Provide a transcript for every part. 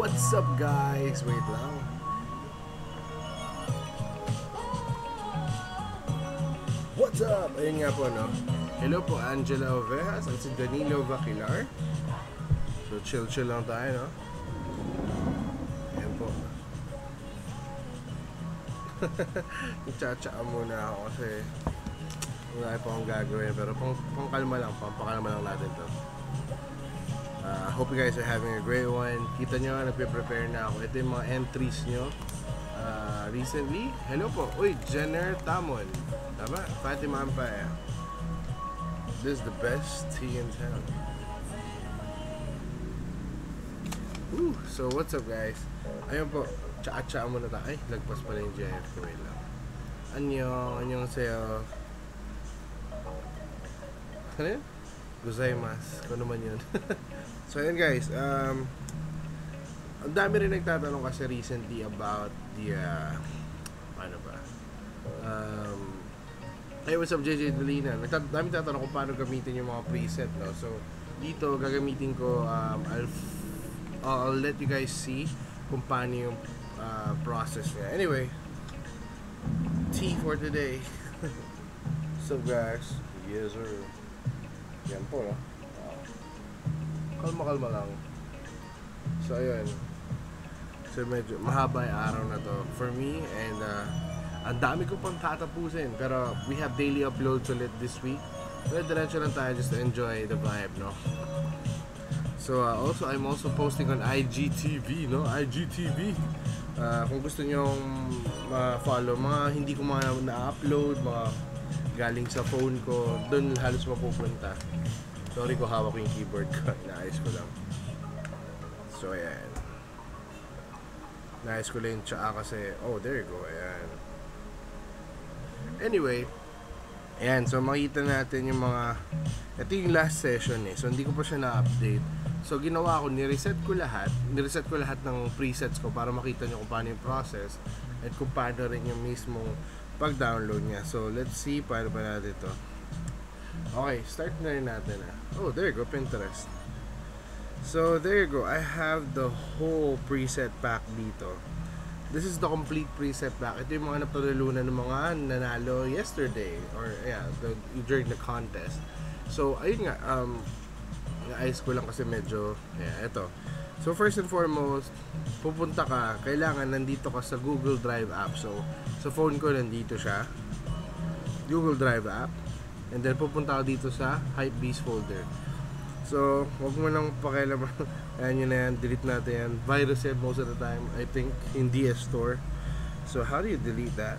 What's up guys? Wait lang. What's up? Ayun nga po no. Hello po Angela Ovejas at si Danilo Vaquilar. So chill lang tayo no. Ayan po. Nagtsatsaa muna ako kasi wala pa akong gagawin. Pero pangkalma lang. Pampakalma lang natin to. Hope you guys are having a great one. Kita nyo, nagpe-prepare na ako. Ito yung mga entries nyo recently. Hello po. Uy, Jenner Tamon. Tama? Fatima Ampaya. This is the best tea in town. So what's up guys? Ayun po. Tsaa-tsaa muna tayo. Ay, lagpas pala yung GF ko. Wait lang. Annyeonghaseyo. Ano yun? Gozaimasu. Kung naman yun. So ayun guys, ang dami rin nagtatanong kasi recently about the ano ba? Hey, what's up JJ Dolina? Dami tatanong kung paano gamitin yung mga preset, no? So dito gagamitin ko I'll let you guys see kung paano yung process niya. Anyway, tea for today. So guys, yes sir. Yan po, no? Kalma lang. So ayun. So medyo mahaba yung araw na to for me and ang dami ko pang tatapusin pero we have daily uploads ulit this week. Pero diretso lang tayo just to enjoy the vibe, no? So I'm also posting on IGTV, no? IGTV. Kung gusto nyong ma-follow mga hindi ko mga na-upload, mga galing sa phone ko, doon halos mapupunta. Sorry ko hawak ko yung keyboard ko. Naayos ko lang. So, ayan. Naayos ko lang yung tsaa kasi... Oh, there you go. Ayan. Anyway. Ayan. So, makita natin yung mga... Ito yung last session eh. So, hindi ko pa siya na-update. So, ginawa ko, nireset ko lahat. Nireset ko lahat ng presets ko para makita nyo kung paano yung process at kung paano rin yung mismong pag-download niya. So, let's see paano pa natin ito. Okay, start na rin natin. Oh, there you go, Pinterest. So, there you go. I have the whole preset pack dito. This is the complete preset pack. Ito yung mga napatalunan ng mga nanalo yesterday or yeah, during the contest. So, ayun nga, naayos ko lang kasi medyo, yeah, ito. So, first and foremost, pupunta ka, kailangan nandito ka sa Google Drive app. So, sa phone ko nandito siya. Google Drive app. And then pupunta ako dito sa Hypebeast folder. So, wag mo lang pakialaman. Ayan yun na yan. Delete natin yan. Virus yan most of the time. I think in DS Store. So, how do you delete that?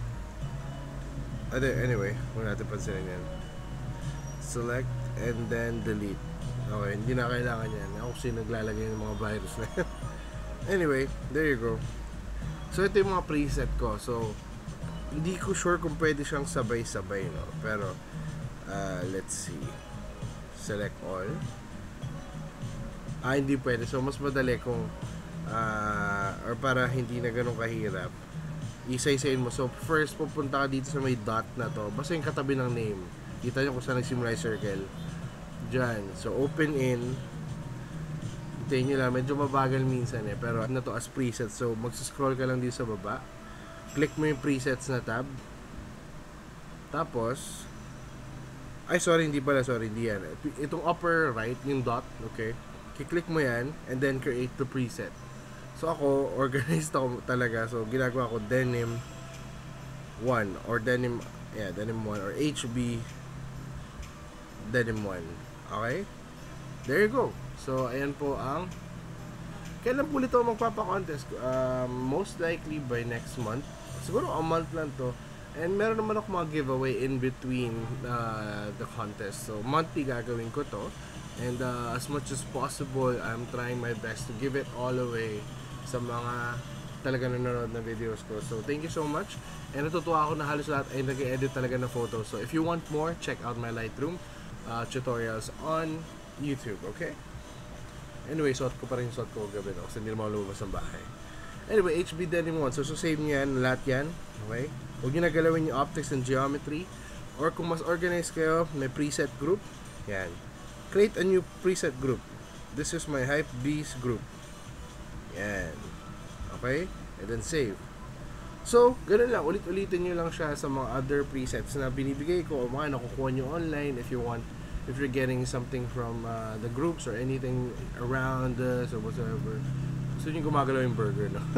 Anyway, huwag natin pansinin yan. Select and then delete. Okay, hindi na kailangan yan. Ako kasi naglalagay ng mga virus na yan. Anyway, there you go. So, ito yung mga preset ko. So, hindi ko sure kung pwede siyang sabay-sabay, no? Pero, let's see. Select all. Hindi pwede. So, mas madali kung or para hindi na ganun kahirap. Isa-isayin mo. So, first, pupunta ka dito sa may dot na to. Basta yung katabi ng name. Kita nyo kung saan nagsimula yung circle. Diyan. So, open in. Hintayin nyo lang. Medyo mabagal minsan eh. Pero, ano to as preset. So, magsascroll ka lang dito sa baba. Click mo yung presets na tab. Tapos, hindi yan. Itong upper right, yung dot, okay? Kiklik mo yan, and then create the preset. So ako, organized ako talaga. So ginagawa ko denim 1 or denim 1 or HB denim 1. Okay? There you go. So ayan po ang kailan po ito magpapa-contest? Most likely by next month. Siguro a month lang to. And meron naman ako mga giveaway in between the contest. So monthly gagawin ko to. And as much as possible, I'm trying my best to give it all away sa mga talaga nanonood na videos ko. So thank you so much. And natutuwa ako na halos lahat ay nag-edit talaga na photos. So if you want more, check out my Lightroom tutorials on YouTube. Okay? Anyway, suot ko pa rin yung suot ko gabi no? Kasi hindi naman lumabas ng bahay. Anyway, HB Denim 1. So save nyo yan, lahat yan. Okay? Huwag nyo nagalawin yung optics and geometry. Or kung mas organized kayo, may preset group. Yan. Create a new preset group. This is my Hypebeast group. Yan. Okay? And then save. So, ganun lang. Ulit-ulitin nyo lang siya sa mga other presets na binibigay ko o mga nakukuha nyo online if you're getting something from the groups or anything around us or whatever. So, yung gumagalaw yung burger, no?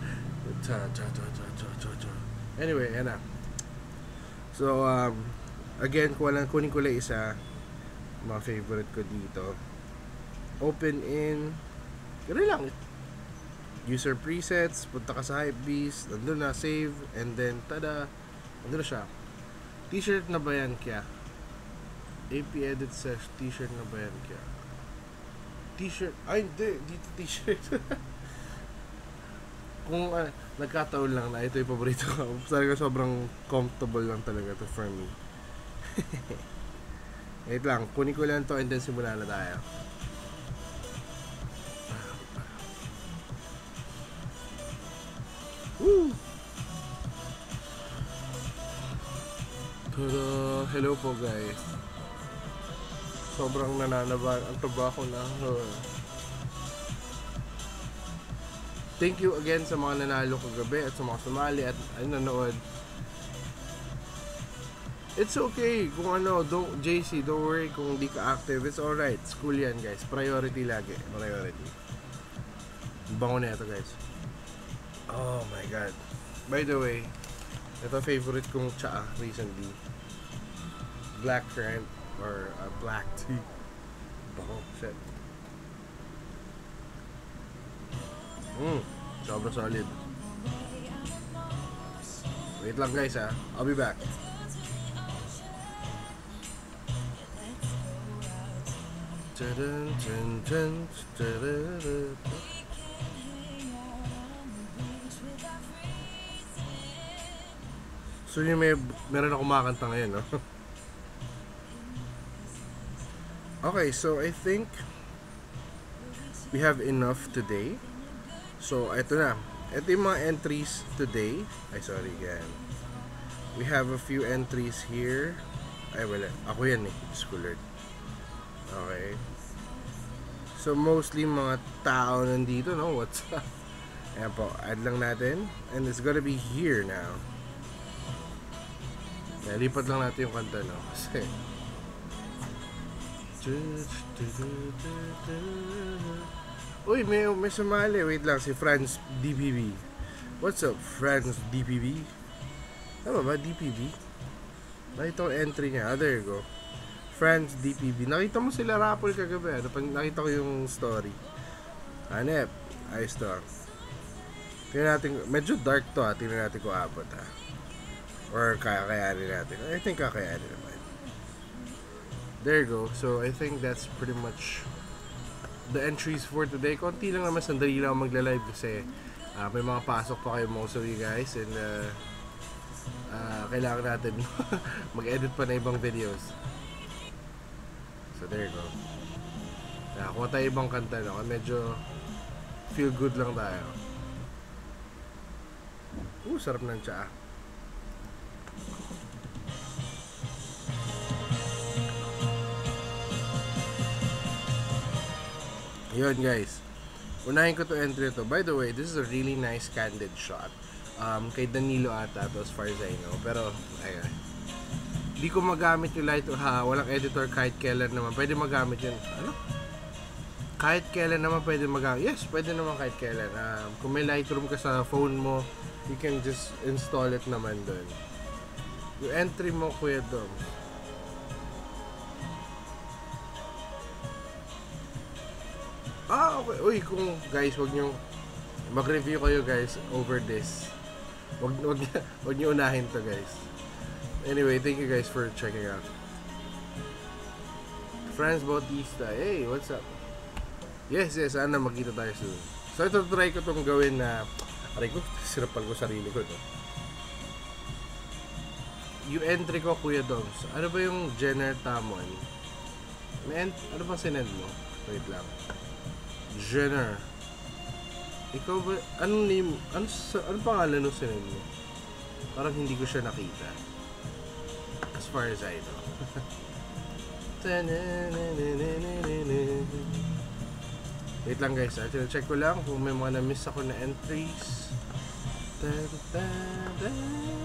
Anyway, yan na. So, again, kunin ko lang isa mga favorite ko dito. Open in ganun lang. User presets, punta ka sa Hypebeast, nandun na, save, and then, tada, nandun na siya. T-shirt na ba yan kaya? AP edit sesh, t-shirt na ba yan kaya? T-shirt, ay hindi, dito t-shirt. Kung nagkataon lang na ito yung paborito ko, talaga sobrang comfortable lang talaga to for me. Wait lang, kunin ko lang to and then simulan na tayo. Woo! Tada! Hello po guys. Sobrang nananaba ang taba ko na. Thank you again sa mga nanalo kagabi at sa mga sumali at nanood. It's okay kung JC, don't worry kung di ka active. It's alright. School yan guys. Priority lagi. Priority. Bango na ito guys. Oh my god. By the way, ito favorite kong tsaa recently. Black currant or black tea. Bango. Shit. Sobrang solid. Wait lang guys ha. I'll be back. So yung meron ako kumakanta ngayon, no? Okay, so I think we have enough today. So ito na. Ito yung mga entries today. Ay sorry again. We have a few entries here. Ay wala. Ako yan eh. Schooler. Okay. So mostly mga tao nandito, no? What's up? Ayan po. Add lang natin. And it's gonna be here now. Lipat lang natin yung kanta, no? Kasi uy, may sumali. Wait lang, si Franz DPB. What's up, Franz DPB? Tama ba, DPB? Nakita ko entry niya. There you go. Franz DPB. Nakita mo sila Rapol kagabi. Nakita ko yung story. Hanep. Ayos to. Tingnan natin. Medyo dark to ha. Tingnan natin kung abot ha. Or kakayanin natin. I think kakayanin naman. There you go. So I think that's pretty much the entries for today. Konti lang naman, sandali lang magla-live kasi may mga pasok pa kayo most of you guys and kailangan natin mag-edit pa na ibang videos. So there you go. Kuha tayo ibang kanta, no? Medyo feel good lang tayo. Sarap ng tsaa. Yun guys, unahin ko to entry to. By the way, this is a really nice candid shot. Kay Danilo ata to as far as I know. Pero ayun, di ko magamit yung light walang editor kahit kailan naman. Pwede magamit yun. Ano? Kahit kailan naman pwede magamit. Yes, pwede naman kahit kailan. Kung may Lightroom ka sa phone mo, you can just install it naman dun. Yung entry mo, Kuya Dom. Okay. Uy, kung guys, wag nyo mag-review kayo guys over this. Wag nyo unahin to guys. Anyway, thank you guys for checking out. Franz Bautista. Hey, what's up? Yes, sana magkita tayo soon. So ito, try ko itong gawin na aray ko, sirapal ko sarili ko to. Yung entry ko, Kuya Doms. Ano ba yung Jenner Tamon? Ano ba sinend mo? Wait lang. Jenner. Ikaw ba? Anong name? Anong pangalan nung sinend mo? Parang hindi ko siya nakita. As far as I know. Wait lang guys, check ko lang kung may mga na-miss ako na entries. Dun, dun, dun,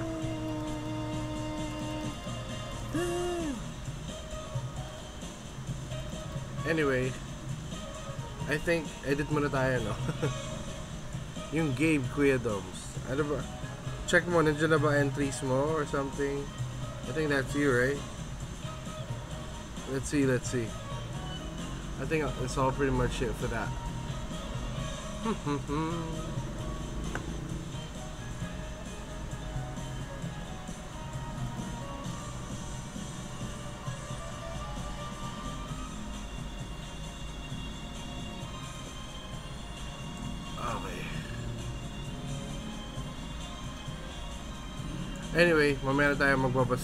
dun. Anyway, I think edit muna tayo, no? Yung Gabe, Kuya Doms. Ano ba? Check mo, nandiyan na ba entries mo or something? I think that's you, right? Let's see. I think it's all pretty much it for that. Okay. Anyway, mamaya na tayo magbabas.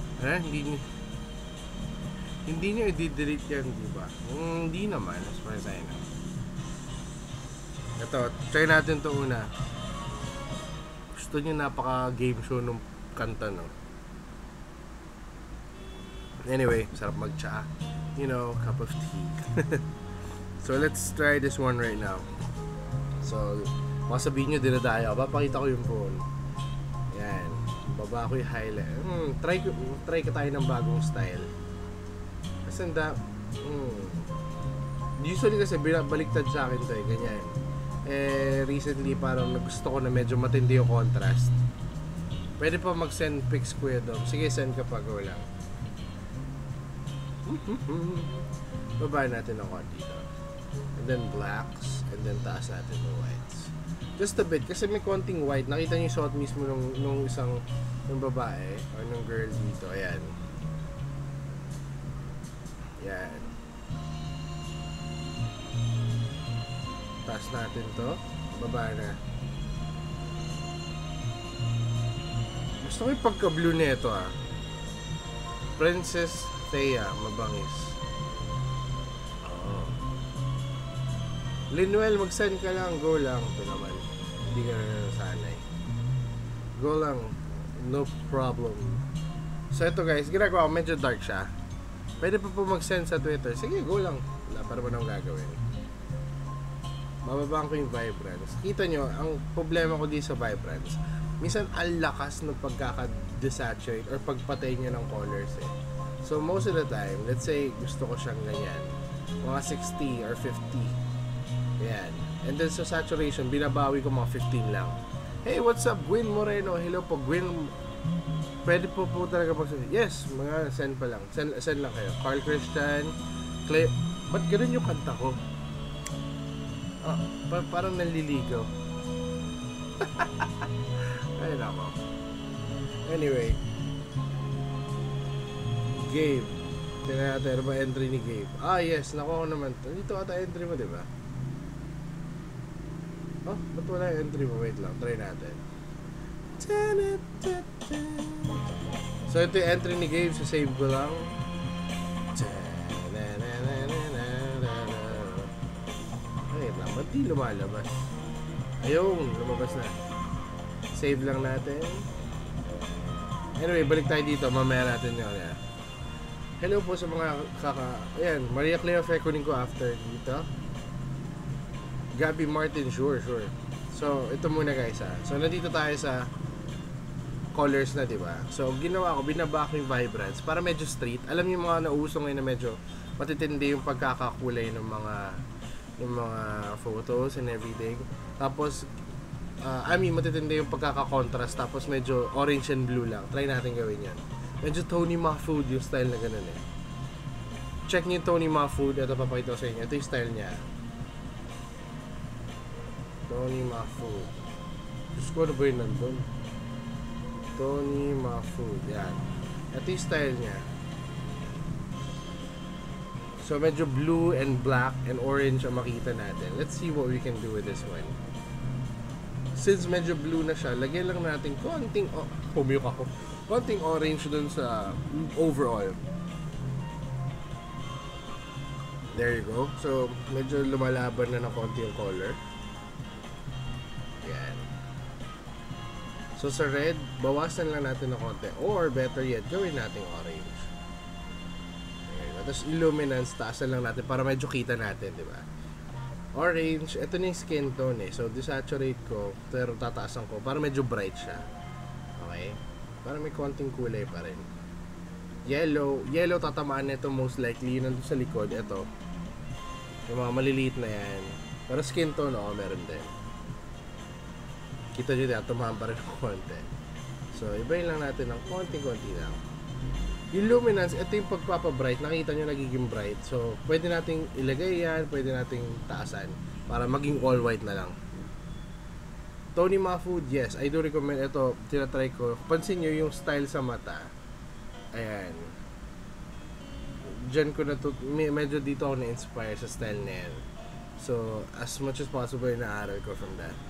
Hindi nyo i-delete yan, di ba? Hindi naman, as far as I know. Ito, try natin to una. Gusto nyo napaka-game show nung kanta, no? Anyway, sarap mag-tsa. You know, cup of tea. So, let's try this one right now. So, baka sabihin nyo, dinadaya ako. Papakita ko yung phone. Yan. Baba ko yung highlight. Try ka tayo ng bagong style. Kasi usually kasi baliktad sa akin to eh, ganyan. Recently parang gusto ko na medyo matindi yung contrast. Pwede pa mag-send pics, Kuya Dom. Sige, send ka pa, go lang. Baba natin ang konti dito. And then blacks, and then taas natin yung whites. Just a bit, kasi may konting white. Nakita niyo yung shot mismo nung isang yung babae or nung girl dito. Ayan. Yan. Taas natin to. Baba na. Gusto ko yung pagka-blue nito ah. Princess Thea, mabangis. Oh. Linuel, mag-send ka lang. Go lang. Ito naman. Hindi ka na nasanay. Go lang. No problem. So ito guys, ginagawa ko. Medyo dark siya. Pwede pa po mag-send sa Twitter. Sige, go lang. Wala para mo nang gagawin. Bababaan ko yung vibrance. Kita nyo, ang problema ko dito sa vibrance, minsan ang lakas ng pagkaka-desaturate or pagpatay niya ng colors eh. So most of the time, let's say gusto ko siyang ganyan. Mga 60 or 50. Yan. And then sa saturation, binabawi ko mga 15 lang. Hey, what's up, Gwen Moreno? Hello po, Gwen. Pwede po talaga mag-send. Yes, mga send pa lang. Send lang kayo. Carl Christian, Clay. Ba't ganun yung kanta ko? Parang naliligaw. Ay, nako. Anyway. Gabe. Tingnan natin, ano ba entry ni Gabe? Yes, nakuha ko naman. Dito ata entry mo, di ba? Ba't wala yung entry mo? Wait lang, try natin. So ito yung entry ni Gabe, so save ko lang. Ay, ba't di lumalabas? Ayun, lumabas na. Save lang natin. Anyway, balik tayo dito, mamaya natin yun. Hello po sa mga ayan, Maria Clea Fe, kunin ko after dito. Gabby Martin, sure. So, ito muna guys ha. So, nandito tayo sa colors na, diba? So, ginawa ko, binaba ko yung vibrance para medyo street. Alam niyo yung mga nauso ngayon na medyo matitindi yung pagkakakulay ng mga photos and everything. Tapos, matitindi yung pagkaka-contrast. Tapos, medyo orange and blue lang. Try natin gawin yan. Medyo Tony Mahfood yung style na ganun eh. Check niyo yung Tony Mahfood. Ito, papakita ko sa inyo. Ito yung style niya. Tony Mahfood. Diyos ko, ano ba yun nandun? Tony Mahfood. Yan. Ito yung style niya. So, medyo blue and black and orange ang makita natin. Let's see what we can do with this one. Since medyo blue na siya, lagyan lang natin konting konting orange dun sa overall. There you go. So, medyo lumalaban na ng konti yung color. Yan. So, sa red, bawasan lang natin ng konti. Or, better yet, gawin natin orange. Ayan. Tapos, illuminance, taasan lang natin para medyo kita natin, di ba? Orange, ito na yung skin tone eh. So, desaturate ko, pero tataasan ko para medyo bright siya. Okay? Para may konting kulay pa rin. Yellow tatamaan nito most likely. Yun nandun sa likod, ito. Yung mga maliliit na yan. Pero skin tone, meron din. Kita nyo din, tumahan pa rin ng konti. So, ibahin lang natin ng konting-konti lang. Yung luminance, ito yung pagpapabright. Nakita nyo nagiging bright. So, pwede nating ilagay yan, pwede nating taasan para maging all white na lang. Tony Mahfood, yes, I do recommend ito. Tinatry ko. Pansin nyo yung style sa mata. Ayan. Diyan ko medyo dito ako na-inspire sa style na yan. So, as much as possible, na-aral ko from that.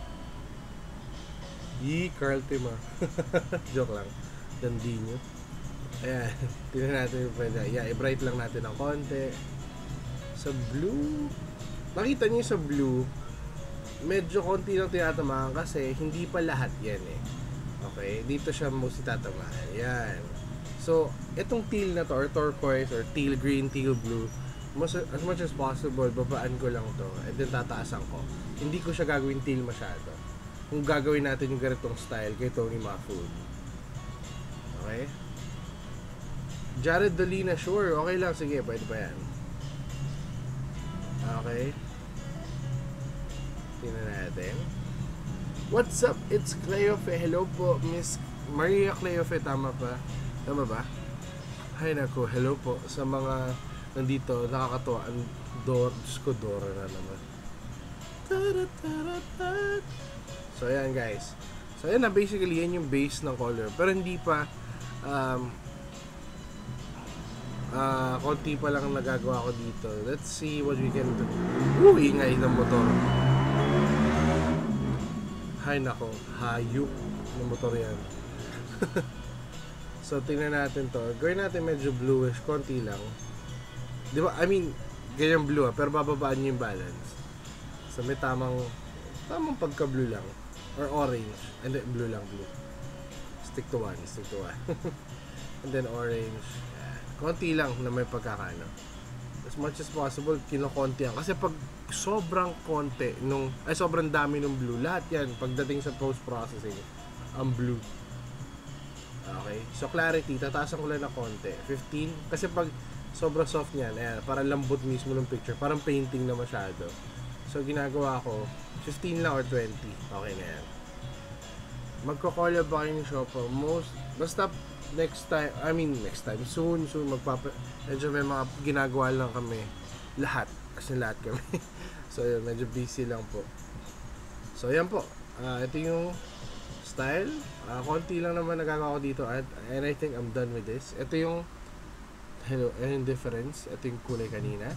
Carl Tim Joke lang. Dandi nyo. Ayan, tingnan natin yung pwede. Yeah, i-bright lang natin ng konti. Sa blue, nakita niyo sa blue, medyo konti lang tinatamaan kasi hindi pa lahat yan eh. Okay, dito siya mostly tatamaan. Yan. So, itong teal na to, or turquoise, or teal green, teal blue, as much as possible, babaan ko lang to, and then tataasan ko. Hindi ko siya gagawin teal masyado. Kung gagawin natin yung ganitong style kay Tony Mahfood. Okay? Jared Dolina, sure. Okay lang. Sige, pwede pa yan. Okay. Tingnan natin. What's up? It's Cleofe. Hello po, Miss Maria Cleofe. Tama ba? Hay nako, hello po sa mga nandito. Nakakatuwa. Diyos ko, Dora na naman. So, ayan guys. So, ayan na. Basically, yan yung base ng color. Pero hindi pa konti pa lang nagagawa ko dito. Let's see what we can do. Ingay ng motor. Hay nako, hayop ng motor yan. So, tingnan natin to. Gawin natin medyo bluish, konti lang. Di ba? I mean, ganyan blue pero bababaan nyo yung balance. So, may tamang pagka-blue lang. Or orange. And then, blue lang, blue. Stick to one. And then, orange. Konti lang na may pagkakano. As much as possible, kinokonti yan. Kasi pag sobrang konti sobrang dami ng blue, lahat yan, pagdating sa post-processing, ang blue. Okay? So, clarity, tataasan ko lang na konti. 15. Kasi pag sobrang soft niyan, parang lambot mismo ng picture. Parang painting na masyado. So, ginagawa ko, 15 lang or 20. Okay na yan. Magko-collab ba kayo ni Shoppa? Basta next time, soon, medyo may mga ginagawa lang kami. Lahat. Kasi lahat kami. So, yun, medyo busy lang po. So, yan po. Ito yung style. Konti lang naman nagagawa ko dito. And I think I'm done with this. Ito yung difference. Ito yung kulay kanina.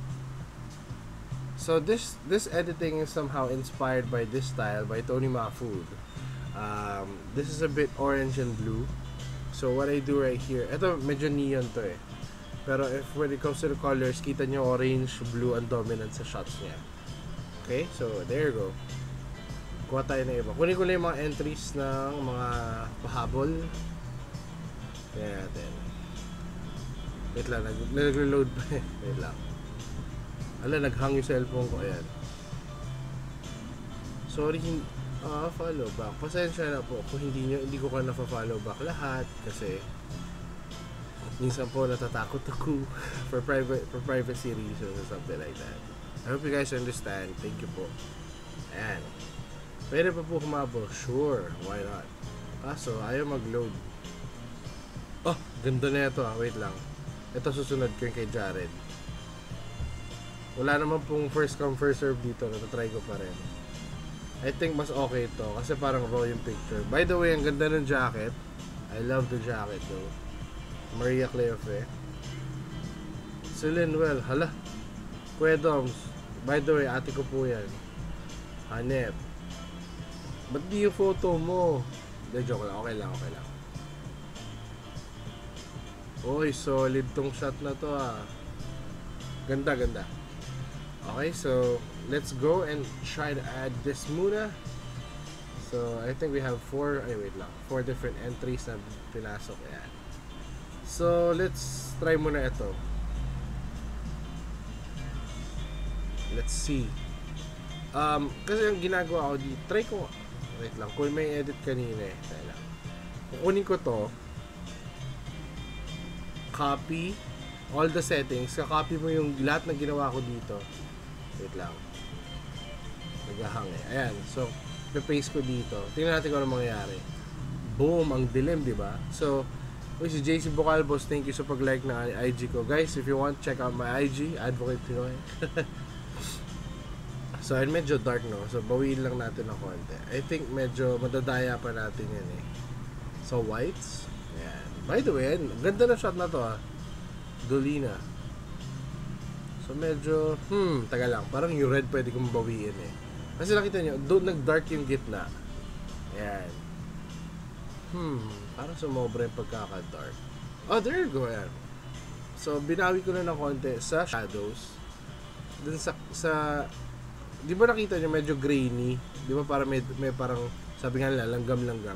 So, this editing is somehow inspired by this style by Tony Mahfood. This is a bit orange and blue. So, what I do right here, ito medyo neon to eh. Pero when it comes to the colors, kita nyo orange, blue ang dominant sa shots niya. Okay, so there you go. Kuha tayo na iba. Kunin ko lang yung mga entries ng mga pahabol. Tingnan natin. Wait lang, nag-reload pa eh. Wait lang. Naghang yung cellphone ko. Ayan. Sorry, follow back. Pasensya na po kung hindi ko ka na-follow back lahat kasi minsan po natatakot ako for privacy reasons or something like that. I hope you guys understand. Thank you po. Ayan. Pwede pa po humabol? Sure. Why not? Kaso, ayaw mag-load. Oh, ganda na ito Wait lang. Ito susunod ko yung kay Jared. Wala naman pong first come first serve dito. Natatry ko pa rin. I think mas okay ito kasi parang raw yung picture. By the way, ang ganda ng jacket. I love the jacket though. Maria Cleofe. Celine Well. Hala. Kuya Doms. By the way, ate ko po yan. Hanep. Ba't di yung photo mo? Hindi, joke lang. Okay lang. Uy, solid tong shot na to Ganda. Okay, so let's go and try to add this muna. So, I think we have 4 different entries na pinasok. Ayan. So, let's try muna ito. let's see. Kasi yung ginagawa ko dito, try ko, wait lang, kung may edit kanina eh. Try lang. Kukunin ko to, copy, all the settings, kakopy mo yung lahat na ginawa ko dito. Wait lang. Naghahang eh. Ayan, so, paste ko dito. Tingnan natin kung ano mangyayari. Boom, ang dilim, di ba? So, si JC Bocalbos, thank you sa pag-like na IG ko. Guys, if you want, check out my IG, Advocate Pinoy. So, and medyo dark, no? So, bawiin lang natin ng konti. I think medyo madadaya pa natin yan eh. So, whites. Ayan. By the way, ganda na shot na to ah. Dolina. So, medyo, taga lang. Parang yung red pwede kong bawiin eh. Kasi nakita nyo, doon nag-dark yung gitna. Ayan. Parang sumobra yung pagkaka-dark. Oh, there you go, ayan. So, binawi ko na ng konti sa shadows. Dun sa di ba nakita nyo, medyo grainy? Di ba parang may parang, sabi nga nila, langgam-langgam.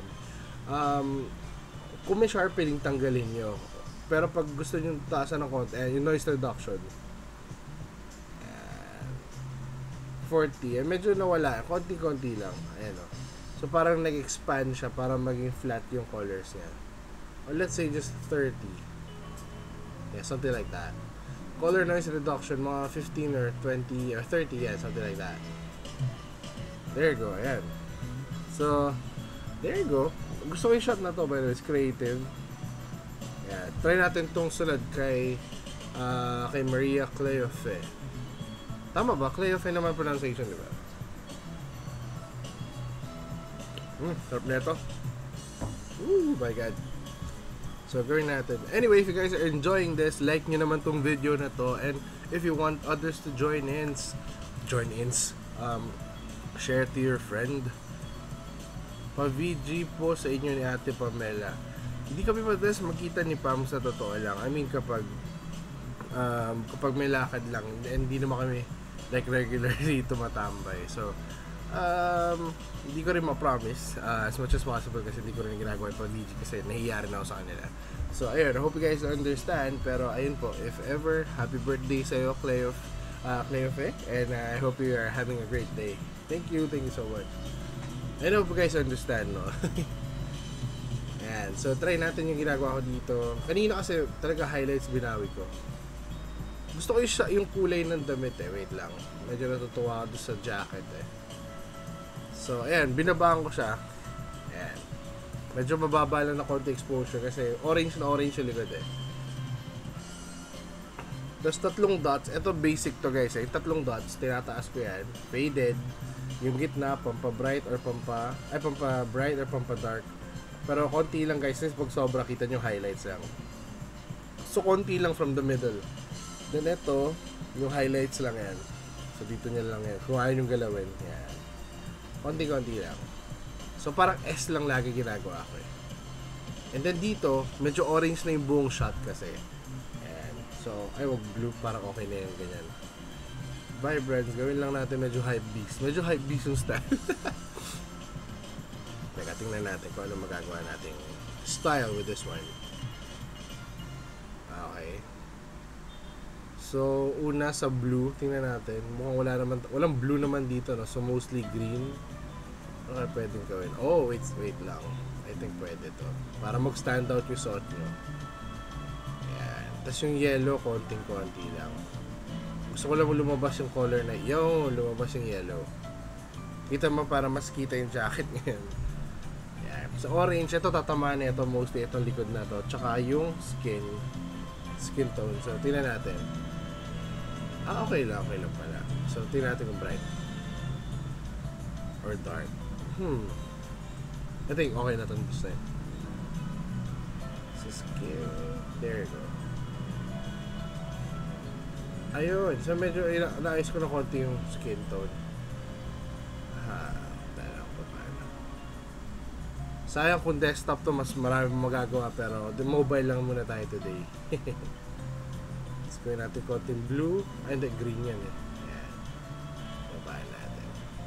Kung may sharpening, tanggalin nyo. Pero pag gusto nyo taasan ng konti, ayan, yung noise reduction. 40. Medyo nawala. Konti-konti lang. Ayan o. So, parang nag-expand siya para maging flat yung colors niya. Or let's say just 30. Yeah, something like that. Color noise reduction, mga 15 or 20 or 30. Yeah, something like that. There you go. Ayan. So, there you go. Gusto ko yung shot na to, by the way. It's creative. Yeah. Try natin tong sunod kay Maria Cleofe. Tama ba? Cleofe naman pronunciation, di ba? Sarap na ito. Ooh, my God. So, gawin natin. Anyway, if you guys are enjoying this, like nyo naman tong video na to. And if you want others to join in, share to your friend. Pa-VG po sa inyo ni Ate Pamela. Hindi kami madalas magkita ni Pam sa totoo lang. I mean, kapag may lakad lang, hindi naman kami like regularly tumatambay. So, hindi ko rin ma-promise as much as possible kasi hindi ko rin ginagawa yung pag-VG kasi nahiya rin ako sa kanila. So, ayun, I hope you guys understand. Pero, ayun po, if ever, happy birthday sa'yo, Cleofe. And I hope you are having a great day. Thank you so much. I hope you guys understand, no? Ayan, so try natin yung ginagawa ko dito. Kanina kasi talaga highlights binawi ko. Gusto ko yung kulay ng damit eh. Wait lang. Medyo natutuwa ako sa jacket eh. So, ayan. Binabaan ko siya. Ayan. Medyo mababa lang na konti exposure kasi orange na orange yung likod eh. Tapos tatlong dots. Ito basic to guys eh. Tatlong dots. Tinataas ko yan. Faded. Yung gitna, pampa-bright or pampa-bright or pampa-dark. Pero konti lang guys. Since pag sobra, kita nyo highlights lang. So, konti lang from the middle. Then ito, yung highlights lang yan. So dito nyo lang yan. Kung ayaw yung galawin, yan. Konti-konti lang. So parang S lang lagi ginagawa ko eh. And then dito, medyo orange na yung buong shot kasi. Yan. So, ay wag blue, parang okay na yung ganyan. Vibrance, gawin lang natin medyo hype beast. Medyo hype beast yung style. Teka, tingnan natin kung ano magagawa nating style with this one. Okay. So, una sa blue, tingnan natin. Mukhang walang blue naman dito, no? So, mostly green. Okay, pwedeng gawin. Oh, wait lang. I think pwede to. Para mag-stand out yung suot nyo. Ayan. Tapos yung yellow, konting-konti lang. Gusto ko lang lumabas yung color na, lumabas yung yellow. Kita mo para mas kita yung jacket ngayon. Ayan. Sa orange, ito tatamaan na ito, mostly itong likod na to. Tsaka yung skin tone. So, tingnan natin. Okay lang pala. So, tingnan natin kung bright or dark. I think okay na itong gusto. So, skin. There you go. Ayun. So, medyo naayos ko na konti yung skin tone. Talang pa paano. Sayang kung desktop to, mas marami magagawa. Pero, the mobile lang muna tayo today. Gawin natin konting blue. Ay, hindi, green yan eh. Ayan. Babahan natin.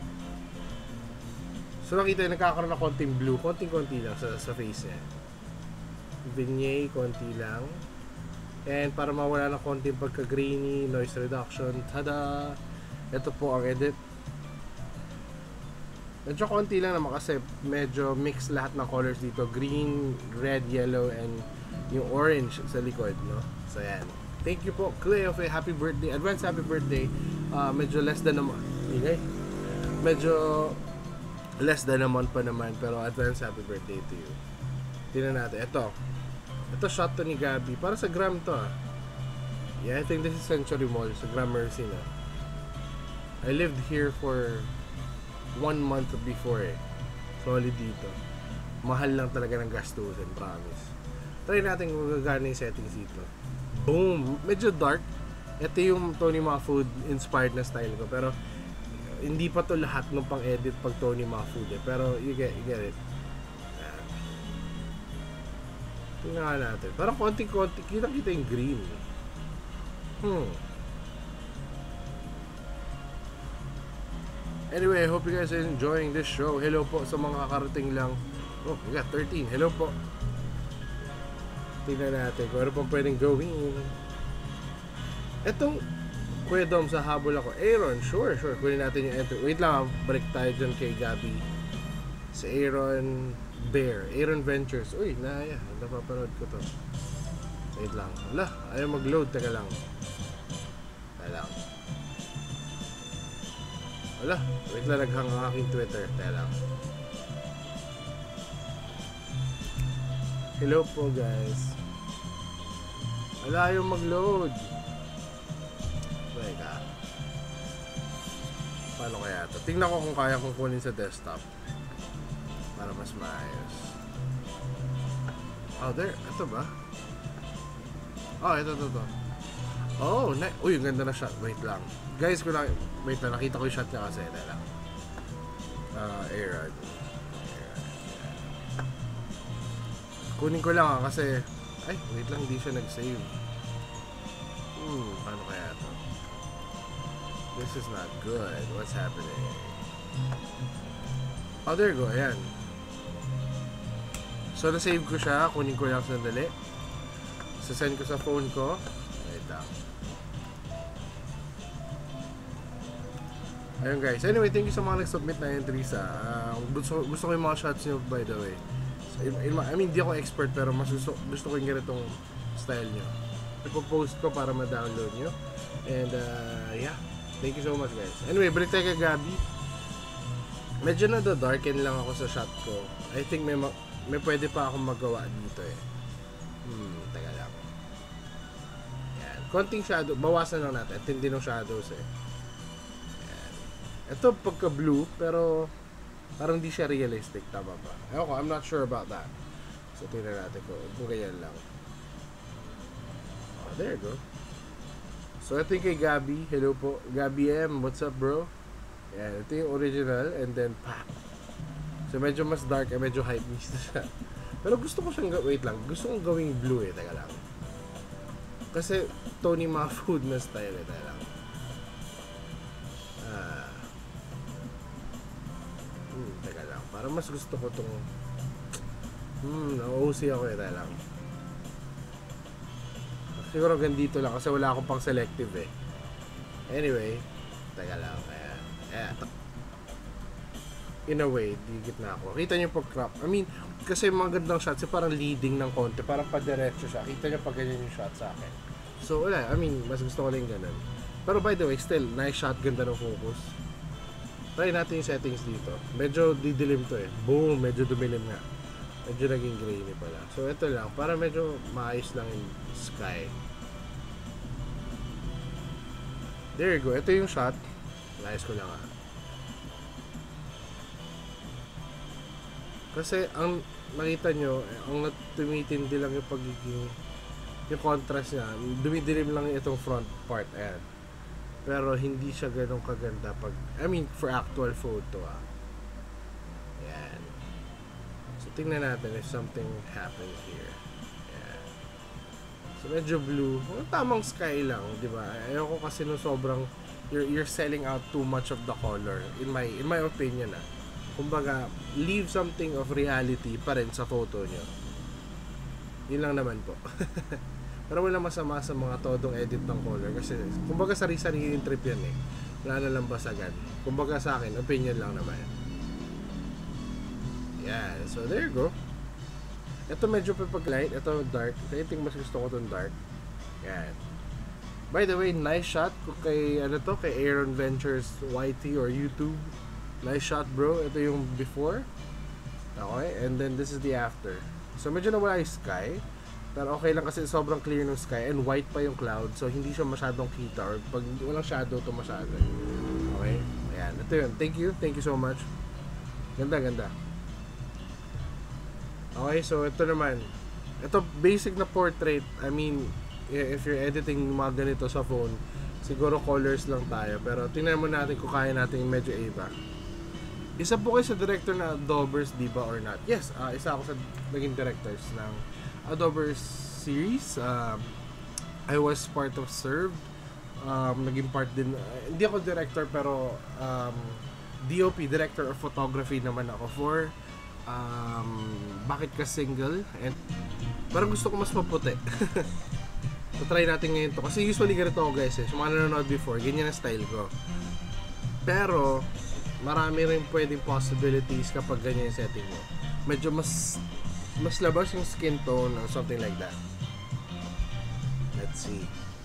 So, nakita yung nagkakaroon na konting blue. Konting-konti lang sa face niya. Vignette, konti lang. And para mawala na konting pagka-grainy, noise reduction. Tada! Ito po ang edit. Medyo konti lang naman kasi medyo mix lahat ng colors dito. Green, red, yellow, and yung orange sa likod, no? So, yan. Thank you po, Cleo, happy birthday. Advance happy birthday. Medyo less than naman. Okay? Medyo less than a month pa naman, pero advance happy birthday to you. Tingnan natin. Ito shot to ni Gabby. Para sa gram to, ah. Yeah, I think this is Century Mall sa Gramercy na. I lived here for 1 month before eh. Solid dito. Mahal lang talaga ng gastusin, promise. Try natin kung gagana yung settings dito. Boom! Medyo dark. Ito yung Tony Mahfood inspired na style ko. Pero hindi pa to lahat ng pang-edit pag Tony Mahfood eh. Pero you get it. Tingnan nga natin. Parang konti-konti. Kita-kita yung green. Anyway, I hope you guys are enjoying this show. Hello po sa mga karating lang. Oh, we got 13. Hello po. Tingnan natin kung ano pang pwedeng gawin. Etong Kuya Dom sa habol ako. Aaron, sure. Kunin natin yung enter. Wait lang, balik tayo dyan kay Gabby. Si Aaron Bear. Aaron Ventures. Uy, napapanood ko to. Wait lang. Wala, ayaw mag-load. Teka lang. Wala, wait lang, naghang ang aking Twitter. Teka lang. Hello po guys. Wala, ayaw mag-load. Teka. Paano kaya ito? Tingnan ko kung kaya kong kunin sa desktop para mas maayos. Oh, there. Ito ba? Oh, ito. Oh, uy, ang ganda na shot. Wait lang. Guys, wait lang, nakita ko yung shot niya kasi. Teka lang. Aaron. Kunin ko lang kasi, ay, wait lang, hindi siya nag-save. Paano kaya to? This is not good. What's happening? Oh, there you go. Ayan. So, na-save ko siya. Kunin ko lang sandali. Sasend ko sa phone ko. Wait lang. Ayun guys. Anyway, thank you sa mga nag-submit na entries. Gusto ko yung mga shots nyo, by the way. So, I mean, di ako expert, pero mas gusto ko yung ganitong style nyo. Ipo-post ko para ma-download nyo. And, yeah. Thank you so much, guys. Anyway, balik tayo kay Gabby. Medyo na-darken lang ako sa shot ko. I think may pwede pa akong magawa dito eh. Teka lang. Yan. Konting shadow. Bawasan lang natin. Tindi ng shadows eh. Yan. Ito pagka-blue, pero parang di siya realistic. Tama ba? Ewan ko, I'm not sure about that. So, tingnan natin kung ganyan lang. Oh, there you go. So, ito yung kay Gabby. Hello po. Gabby M. What's up, bro? Yan. Ito yung original. And then, pa. So, medyo mas dark. Medyo hype mist na siya. Pero gusto ko siyang wait lang. Gusto kong gawing blue eh. Teka lang. Kasi, Tony Mahfood na style eh. Teka lang. Teka lang. Parang mas gusto ko itong na-OC ako eh. Teka lang. Siguro gandito lang kasi wala akong pang selective eh. Anyway, teka lang. Ayan. In a way, digit na ako. Kita nyo pag crop. I mean, kasi mga gandang shots, parang leading ng konti. Parang padiretso siya. Kita nyo pag ganyan yung shot sa akin. So, wala. I mean, mas gusto ko lang ganun. Pero by the way, still, nice shot. Ganda ng focus. Try natin yung settings dito. Medyo didilim to eh. Boom! Medyo dumilim nga. Medyo naging grainy pala. So, ito lang. Para medyo maayos lang yung sky. There you go. Ito yung shot. Nice ko lang Kasi, ang nakita nyo, ang tumitindi lang yung pagiging, yung contrast niya. Dumidilim lang itong front part. Ayan. Pero, hindi siya ganun kaganda pag, I mean, for actual photo Ayan. So, tingnan natin if something happens here. Ayan. So, medyo blue. Tamang sky lang, di ba? Ayoko kasi no sobrang, you're selling out too much of the color. In my opinion Kumbaga, leave something of reality pa rin sa photo nyo. Yun lang naman po. Pero wala masama sa mga todong edit ng color. Kasi, kumbaga, sari-sariling trip yan eh. wala na lang basagan. Kumbaga sa akin, opinion lang naman. Yeah, so there you go. Ito medyo pag-light, ito dark. I think mas gusto ko itong dark. Yan. By the way, nice shot ko kay kay Aaron Ventures YT or YouTube. Nice shot, bro. Ito yung before. Okay, and then this is the after. So medyo nawala yung sky. Pero okay lang kasi sobrang clear ng sky and white pa yung cloud. So hindi siya masyadong kita or pag walang shadow to masyado. Okay? Ayan. Ito yun. Thank you. Thank you so much. Ganda, ganda. Okay, so ito naman. Ito basic na portrait. I mean, if you're editing mga ganito sa phone, siguro colors lang tayo. Pero tingnan mo natin kung kaya natin medyo iba. Isa po kayo sa director na Adobe's, di ba or not? Yes, isa ako sa naging directors ng Adobe's series. I was part of Served. Naging part din, hindi ako director pero DOP, director of photography naman ako for Bakit Ka Single. And parang gusto ko mas maputi. So try natin ngayon to. Kasi usually ganito ako guys sa mga nanonood before, ganyan ang style ko. Pero marami rin pwedeng possibilities kapag ganyan yung setting mo. Medyo mas labas yung skin tone or something like that. Let's see.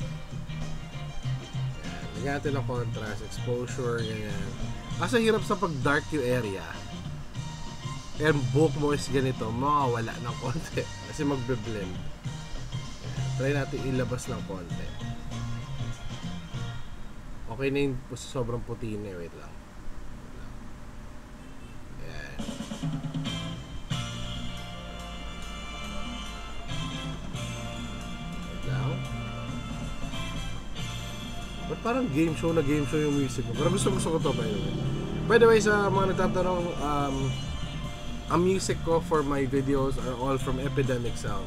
Yan. Lagyan natin ng contrast, exposure, ganyan. Kasi hirap sa pag-dark yung area. And buhok mo is ganito, mawawala ng konti. Kasi magbe-blend. Try natin ilabas ng konti. Okay na yung sobrang puti na. Wait lang. Ayan. Wait lang. Ba't parang game show yung music mo? Pero gusto ko to by the way. By the way, sa mga nagtatanong, ang music ko for my videos are all from Epidemic Sound.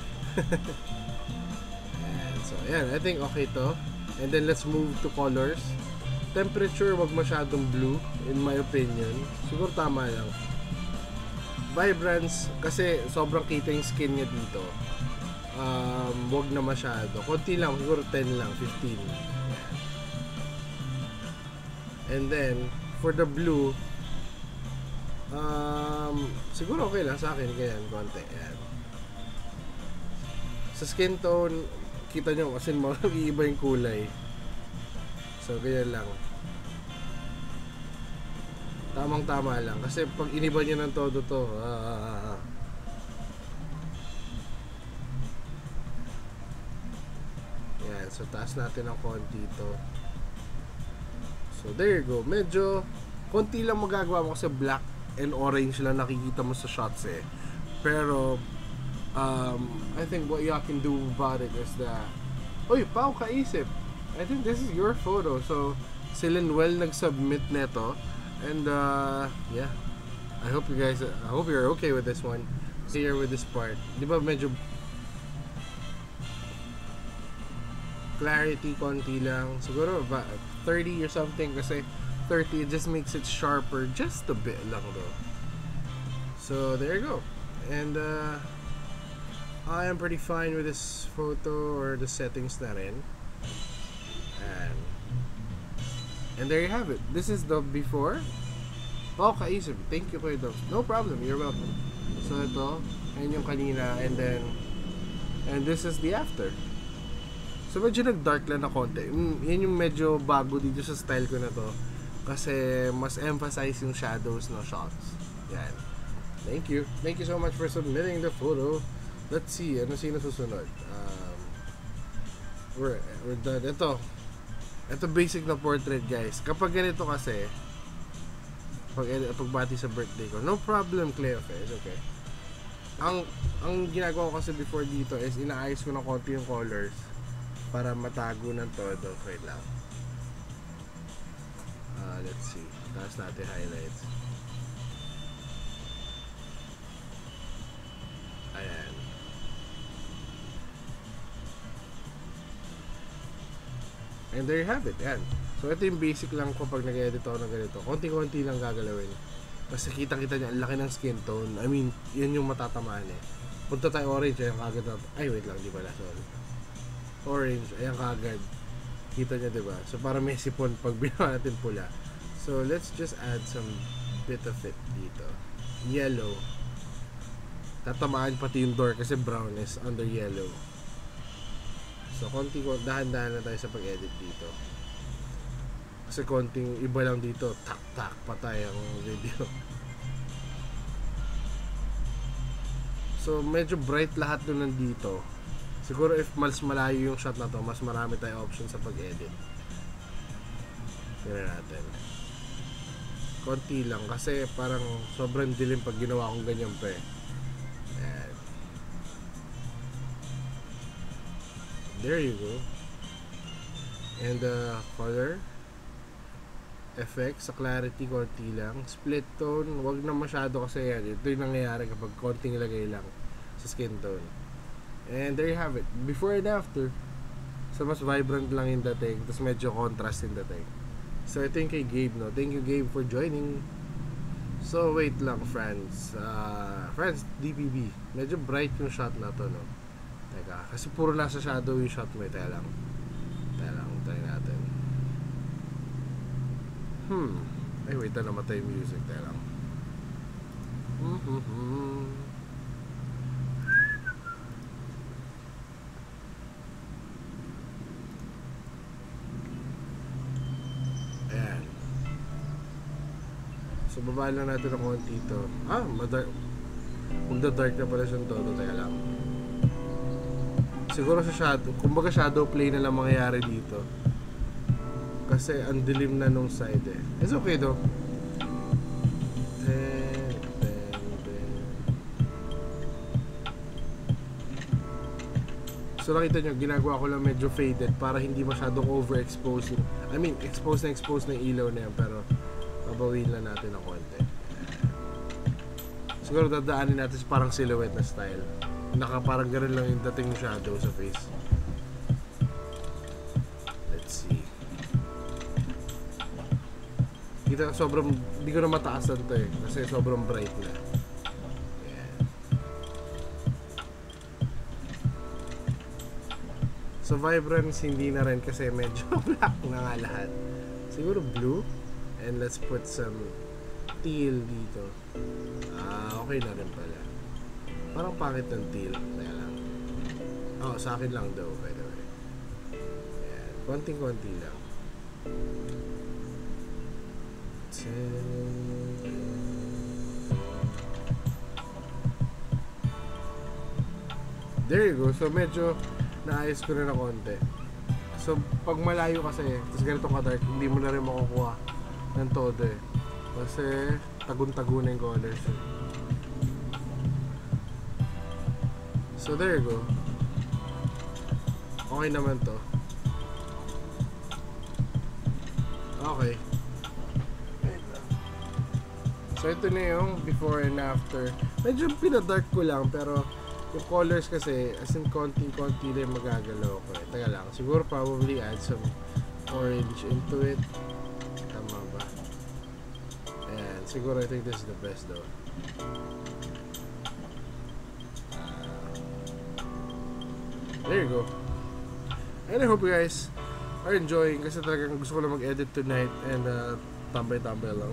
So, ayan, I think okay to. And then, let's move to colors. Temperature, wag masyadong blue, in my opinion. Siguro tama lang. Vibrance, kasi sobrang kita yung skin niya dito. Wag na masyado. Konti lang, siguro 10 lang, 15. Ayan. And then, for the blue, siguro okay lang sa akin. Ganyan, konti. Ayan. Sa skin tone, kita nyo kasi mag-iiba yung kulay. So, ganyan lang. Tamang-tama lang. Kasi pag iniba nyo ng todo to, yan. So, taas natin ng konti to. So, there you go. Medyo, konti lang magagawa mo kasi black and orange lang nakikita mo sa shots eh. Pero, I think what you can do about it is that, oy, Pao Kaisip, I think this is your photo. So, si Linwell nag-submit neto. And, yeah. I hope you're okay with this one. Here with this part. Di ba medyo clarity konti lang. Siguro ba 30 or something kasi 30 it just makes it sharper just a bit lang though. So, there you go. And, I am pretty fine with this photo or the settings na rin. And there you have it. This is the before. Oh, Kaisip. Thank you for those. No problem. You're welcome. So, ito. Ayan yung kanina. And then, and this is the after. So, medyo nag-dark lang na konti. Yan yung medyo bago dito sa style ko na to. Kasi, mas emphasize yung shadows no shots. Yan. Thank you. Thank you so much for submitting the photo. Let's see, ano sino susunod? We're done. Ito basic na portrait guys. Kapag ganito kasi, pagbati sa birthday ko, no problem Cleophas, okay. Ang ginagawa ko kasi before dito is inaayos ko ng konti yung colors para matago ng todo. Wait lang. Let's see. Taas natin highlights. Ayan. And there you have it, yan. So, ito yung basic lang ko pag nag-edit ako ng ganito. Konti-konti lang gagalawin. Kasi kitang-kita niya, ang laki ng skin tone. I mean, yun yung matatamaan eh. Punta tayo orange, ayan kagad. Ay, wait lang, di pala, sorry. Orange, ayan kagad. Kita niya, diba? So, para may sipon pag binawa natin pula. So, let's just add some bit of it dito. Yellow. Tatamaan pati yung door kasi brown is under yellow. So, dahan-dahan na tayo sa pag-edit dito. Kasi konting iba lang dito. Tak-tak patay ang video. So, medyo bright lahat doon nandito. Siguro if mas malayo yung shot na to, mas marami tayong option sa pag-edit. Tignan natin. Konti lang kasi parang sobrang dilim pag ginawa kong ganyan pa eh. Ayan. There you go. And the color effect sa clarity konti lang. Split tone, wag na masyado kasi yan. Ito yung nangyayari kapag konting lagay lang sa skin tone. And there you have it. Before and after. So mas vibrant lang yung dating, tapos medyo contrast yung dating. So ito yung kay Gabe, no? Thank you, Gabe, for joining. So wait lang, friends. Friends, DPB. Medyo bright yung shot na to, no? Teka, kasi puro nasa shadow yung shot mo. Teka lang. Try natin. Ay, wait na namatay yung music. Teka lang. Ayan. So, baba lang natin ng konti ito. Magda-dark na pala siyang todo. Teka lang. Siguro sa shadow. Kumbaga shadow play na lang mangyayari dito. Kasi ang dilim na nung side eh. It's okay though. So nakita nyo, ginagawa ko lang medyo faded para hindi masyadong overexposed. I mean, exposed na ilaw na yan, pero babawin lang natin ng konti. Siguro dadaanin natin sa parang silhouette na style. Parang ganun lang yung dating shadow sa face. Let's see. Kita sobrang, hindi ko na mataasan to eh, kasi sobrang bright na. Ayan. So vibrance hindi na rin kasi medyo black na nga lahat. Siguro blue. And let's put some teal dito. Okay na rin pala. Parang pangit ng teal. Kaya lang. Sa akin lang daw, by the way. Ayan. Konting-konti lang. There you go. So medyo naayos ko na konti. So pag malayo kasi, tapos ganitong ka-dark, hindi mo na rin makukuha ng todo eh. Kasi tagun-tagun na yung colors eh. So there you go. Okay naman to. Okay. So ito na yung before and after. Medyo pinadark ko lang, pero yung colors kasi as in konting-konti na yung magagalaw ko eh. Teka lang, siguro probably add some orange into it. Tama ba? Ayan, siguro I think this is the best though. There you go. And I hope you guys are enjoying kasi talagang gusto ko lang mag-edit tonight and tambay-tambay lang.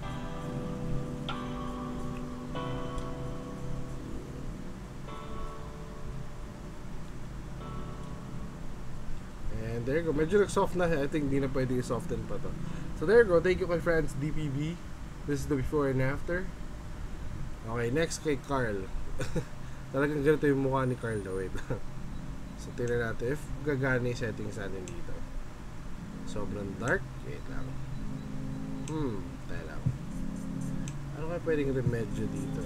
And there you go. Medyo nag-soft na. I think di na pwede i-soften pa to. So there you go. Thank you kay friends DPB. This is the before and after. Okay, next kay Carl. Talagang ganito yung mukha ni Carl daw. Wait. So tingnan natin if gagana yung settings natin dito. Sobrang dark. Wait lang. Tayo lang. Ano kaya pwedeng remedyo dito?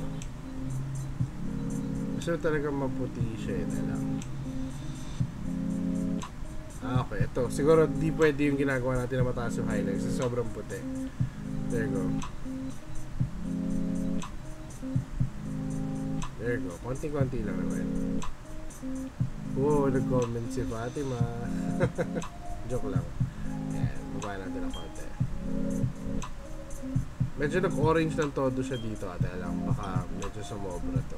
Gusto talagang maputi siya. Tayo lang. Okay, ito. Siguro di pwede yung ginagawa natin na mataas yung highlights kasi sobrang puti. There you go. There you go. Konti-konti lang naman. Nag-comment si Fatima. Joke lang. Ayan, baba natin ang konti. Medyo nag-orange ng todo siya dito. Ate lang, baka medyo sumobra to.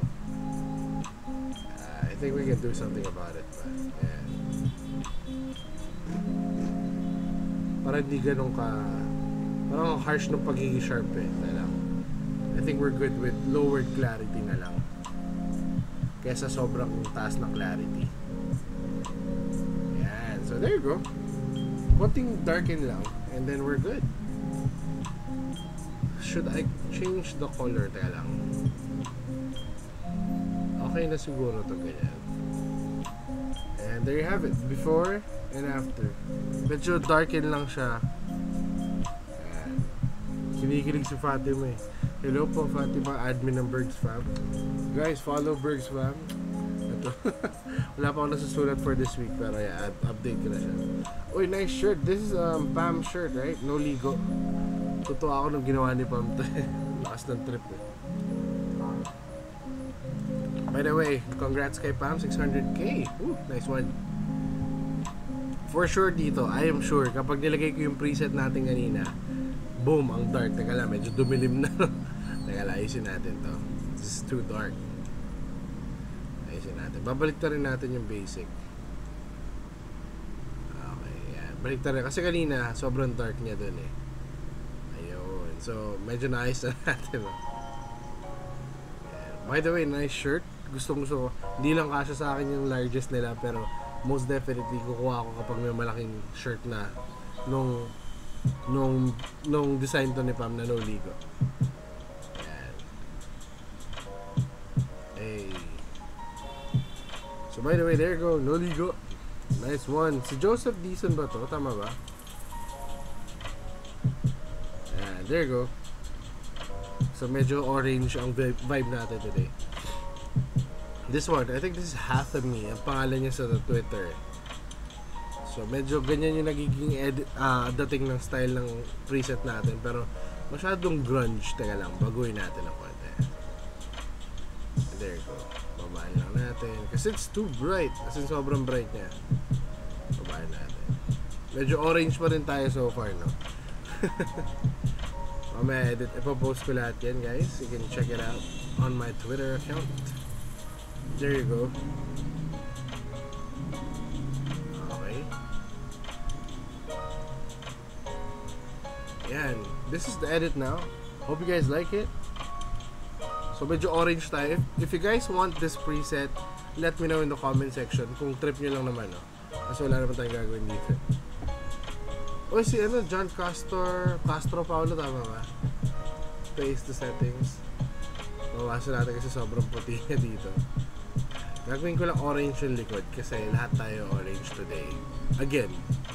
I think we can do something about it. But, ayan. para hindi ganun ka, parang harsh ng pagiging sharp eh. I think we're good with lowered clarity na lang kesa sobrang taas na clarity. Yan. So there you go. Konting darken lang and then we're good. Should I change the color? Teka lang. Okay na siguro to ganyan. And there you have it. Before and after. Medyo darken lang siya. Ayan. Kinikilig si Fatima eh. Hello po Fatima, admin ng Bergs Fam. Guys, follow Bergs Fam. Ito. Wala pa ako nasusulat for this week pero yeah, update ko na siya. Uy, nice shirt. This is Pam shirt, right? No ligo. Totoo ako nung ginawa ni Pam to. Lakas ng trip eh. By the way, congrats kay Pam, 600k. Ooh, nice one. For sure dito, I am sure, kapag nilagay ko yung preset natin kanina, boom, ang dark. Teka lang, medyo dumilim na. Teka lang, ayusin natin to. This is too dark. Ayusin natin. Babalik na rin natin yung basic. Okay, yan. Balik na rin. Kasi kanina, sobrang dark niya dun eh. Ayun. So, medyo naayos na natin. By the way, nice shirt. Gusto ko. Hindi lang kasya sa akin yung largest nila, pero most definitely kukuha ako kapag may malaking shirt na nung design to ni Pam na no ligo. Ayan. Hey. So by the way, there you go, no ligo. Nice one. Si Joseph Dison ba to? Tama ba? Ayan, there you go. So medyo orange ang vibe natin today. This one, I think this is Half of Me. Ang pangalan niya sa Twitter. So medyo ganyan yung nagiging dating ng style ng preset natin. Pero masyadong grunge. Teka lang, baguhin natin ang konti. There you go. Babaan lang natin. Kasi it's too bright. Kasi sobrang bright niya. Babaan natin. Medyo orange pa rin tayo so far, no? Mamaya edit. Ipopost ko lahat yan, guys. You can check it out on my Twitter account. There you go. Okay. Yan. This is the edit now. Hope you guys like it. So medyo orange tayo. If you guys want this preset, let me know in the comment section kung trip nyo lang naman, no? Kasi wala naman tayong gagawin dito. O si John Castro Paulo, tama ba? Paste the settings. Bawasan natin kasi sobrang puti niya dito. Gagawin ko lang orange yung likod kasi lahat tayo orange today. Again.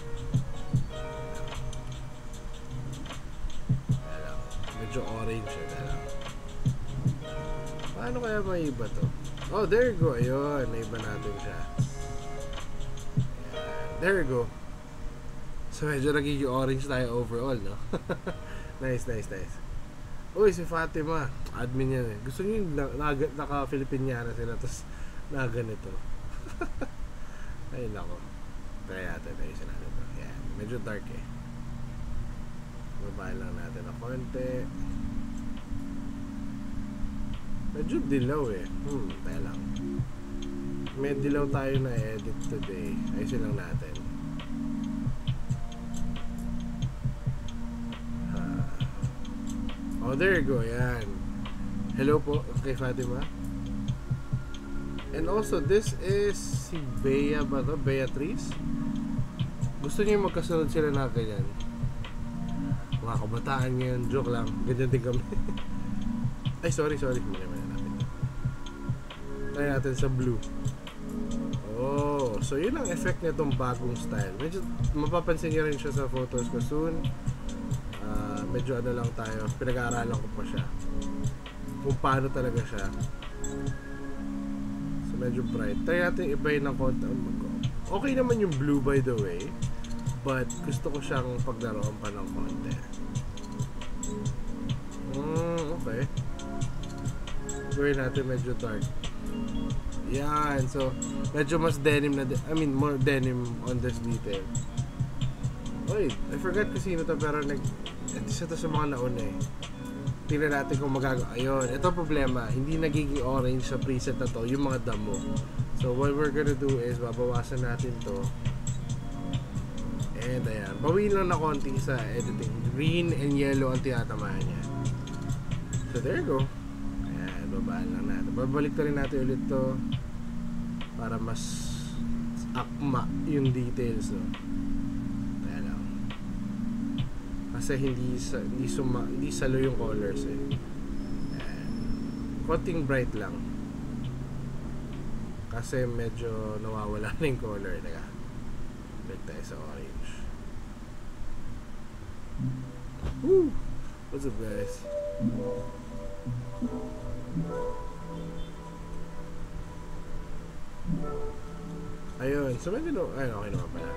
Alam, medyo orange yun. Alam. Paano kaya maiba to? Oh, there you go. Ayun, naiba natin siya. Ayan. There you go. So medyo nagiging orange tayo overall, no? Nice. Uy, si Fatima. Admin yan eh. Gusto nyo yung naka-Filipiniana sila tapos na ganito. Ay nako. Try natin. Ayusin natin ito. Yan. Medyo dark eh. Babahin lang natin ng konti. Medyo dilaw eh. Tayo lang. May dilaw tayo na edit today. Ayusin lang natin. Oh, there you go. Yan. Hello po kay Fatima. And also, this is si Bea ba to? Beatrice? Gusto niyo magkasunod sila na ganyan? Mga kabataan ngayon. Joke lang. Ganyan din kami. Ay, sorry. Muna natin. Try natin sa blue. Oh, so yun ang effect nitong bagong style. Medyo mapapansin niyo rin siya sa photos ko soon. Medyo ano lang tayo. Pinag-aaralan ko pa siya. Kung paano talaga siya. Medyo bright. Try natin ibahin ng konti. Okay naman yung blue by the way. But gusto ko siyang paglaruan pa ng konti. Okay. Gawin natin medyo dark. Yan. So, medyo mas denim na. More denim on this detail. Wait, I forgot kasi sino to pero isa to sa mga nauna eh. Tingnan natin kung magagawa. Ayun, ito problema. Hindi nagiging orange sa preset na to, yung mga damo. So what we're gonna do is babawasan natin to. And ayan, bawiin lang na konti sa editing. Green and yellow ang tinatamaan niya. So there you go. Ayan, babaan lang natin. Babalik na rin natin ulit to para mas akma yung details, no? Ayan lang. Kasi hindi salo yung colors eh. Ayan. Konting bright lang. Kasi medyo nawawala na yung color. Teka. Balik tayo sa orange. Woo! What's up, guys? Ayun. So, medyo ayun, okay naman pala.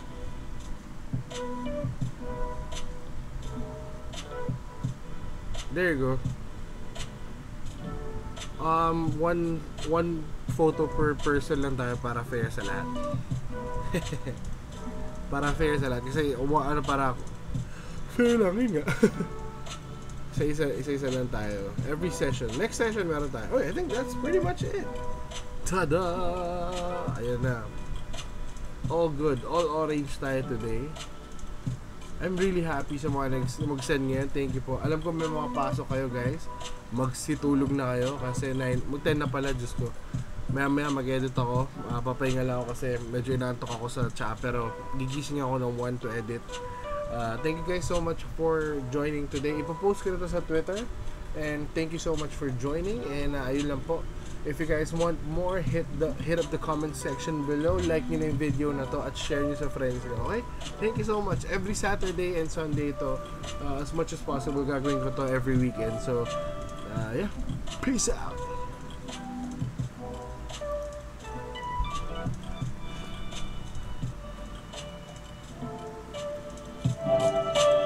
There you go. One photo per person lang tayo para fair sa lahat. Para fair sa lahat. Kasi, ano para fair lang yun nga. Isa-isa lang tayo. Every session. Next session meron tayo. Oh, I think that's pretty much it. Tada! Ayan na. All good. All orange tayo today. I'm really happy sa mga mag-send ngayon. Thank you po. Alam ko may mga pasok kayo, guys. Magsitulog na kayo kasi mag-10 na pala, Diyos ko. Maya mag-edit ako. Papahinga lang ako kasi medyo inaantok ako sa chat, pero gigising ako ng 1 to edit. Thank you guys so much for joining today. Ipopost ko na to sa Twitter. And thank you so much for joining. And ayun lang po. If you guys want more, hit up the comment section below. Like nyo na yung video na to at share nyo sa friends nyo. Okay? Thank you so much. Every Saturday and Sunday to, as much as possible, gagawin ko to every weekend. So, yeah. Peace out.